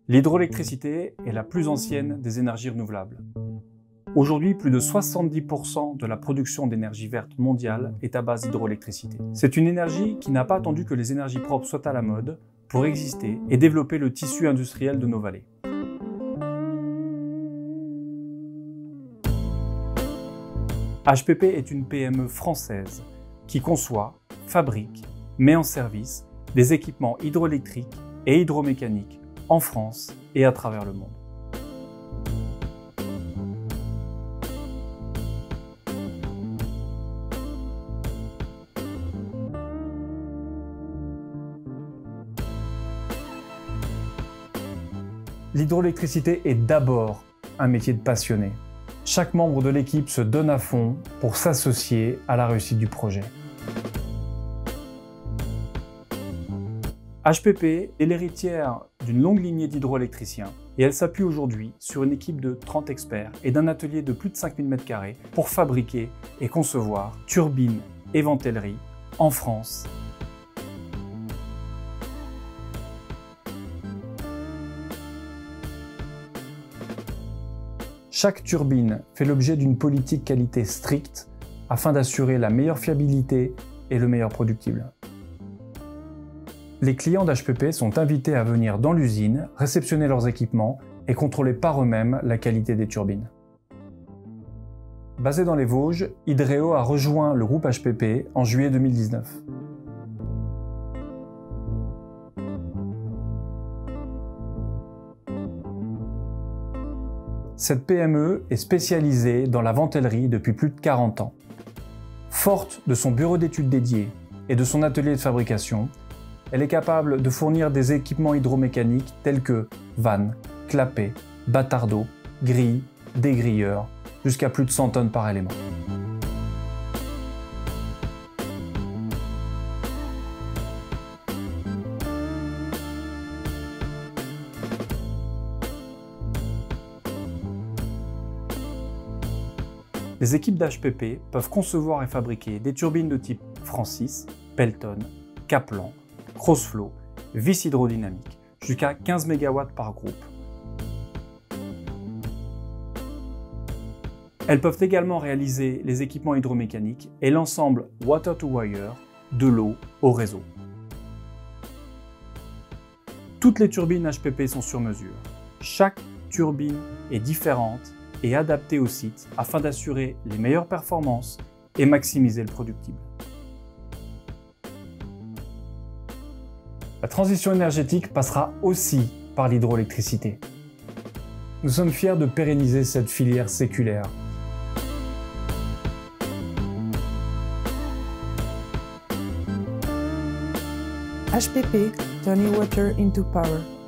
L'hydroélectricité est la plus ancienne des énergies renouvelables. Aujourd'hui, plus de 70% de la production d'énergie verte mondiale est à base d'hydroélectricité. C'est une énergie qui n'a pas attendu que les énergies propres soient à la mode pour exister et développer le tissu industriel de nos vallées. HPP est une PME française qui conçoit, fabrique, met en service des équipements hydroélectriques et hydromécaniques en France et à travers le monde. L'hydroélectricité est d'abord un métier de passionné. Chaque membre de l'équipe se donne à fond pour s'associer à la réussite du projet. HPP est l'héritière d'une longue lignée d'hydroélectriciens et elle s'appuie aujourd'hui sur une équipe de 30 experts et d'un atelier de plus de 5000 m² pour fabriquer et concevoir turbines et ventelleries en France. Chaque turbine fait l'objet d'une politique qualité stricte afin d'assurer la meilleure fiabilité et le meilleur productible. Les clients d'HPP sont invités à venir dans l'usine, réceptionner leurs équipements et contrôler par eux-mêmes la qualité des turbines. Basé dans les Vosges, Hydréo a rejoint le groupe HPP en juillet 2019. Cette PME est spécialisée dans la ventellerie depuis plus de 40 ans. Forte de son bureau d'études dédié et de son atelier de fabrication, elle est capable de fournir des équipements hydromécaniques tels que vannes, clapets, bâtards d'eau, grilles, dégrilleurs, jusqu'à plus de 100 tonnes par élément. Les équipes d'HPP peuvent concevoir et fabriquer des turbines de type Francis, Pelton, Kaplan, Crossflow, vis hydrodynamique, jusqu'à 15 MW par groupe. Elles peuvent également réaliser les équipements hydromécaniques et l'ensemble Water to Wire, de l'eau au réseau. Toutes les turbines HPP sont sur mesure. Chaque turbine est différente et adaptée au site afin d'assurer les meilleures performances et maximiser le productible. La transition énergétique passera aussi par l'hydroélectricité. Nous sommes fiers de pérenniser cette filière séculaire. HPP, turning water into power.